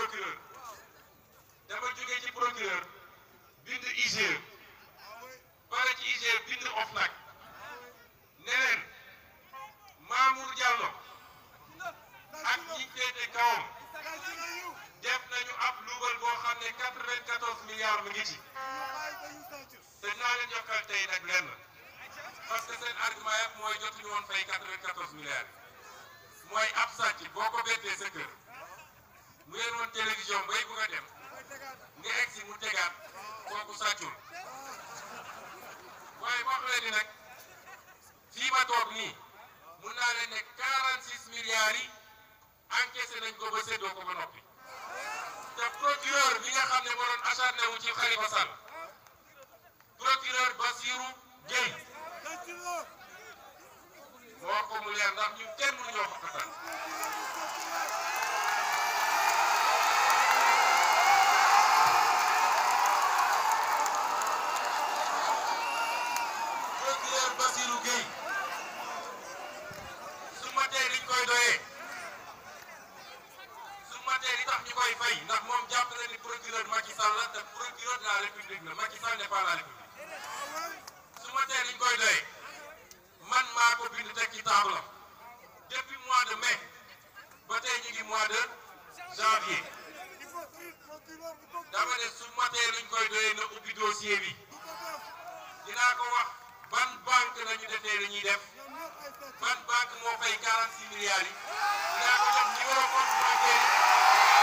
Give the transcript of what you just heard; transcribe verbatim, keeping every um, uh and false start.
procureur dama jógee ci procureur bind I G E pare ci I G E bind OFNAC ne leen Mamour Diallo ak ñi féete kawam def nañu ab luubal boo xam ne quatre-vingt-quatorze milliards mu ngi ci te naa leen yokkal tey nag lenn parce que seen argument yëpp mooy jotuñu woon fay quatre-vingt-quatorze milliards mooy ab sàcc boo ko bettee sa kër mu leen woon télévision bay bugg a dem nga egg si mu tegaat kooku sàccul waaye wax leen ni nag fii ma toog nii mun naa leen ne quarante-six milliards yi encaissé nañ ko ba séddoo ko ba noppi te procureur bi nga xam ne moo doon acharné wu ci Khalifa Sall procureur Bassirou Gueye moo wax ko mu leer ndax ñu kenn mënu ñoo xokkatal procureur Bassirou Gueye su ma tee liñ koy doyee su ma tee li tax ñu koy fay ndax moom jàpp na ni procureur Macky Sall la te procureur de la République la Macky Sall n'est pas la République su ma tee liñ koy doyee man maa ko bind teg ci table depuis mois de mai ba tey ñu ngi mois de janvier dama ne su matee luñ koy doyee na ubbi dossier bi dinaa ko wax ban banque nañu defee li ñuy def ban banque moo fay quarante-six milliards yi dinaa ko jox numéro compte bancaire yi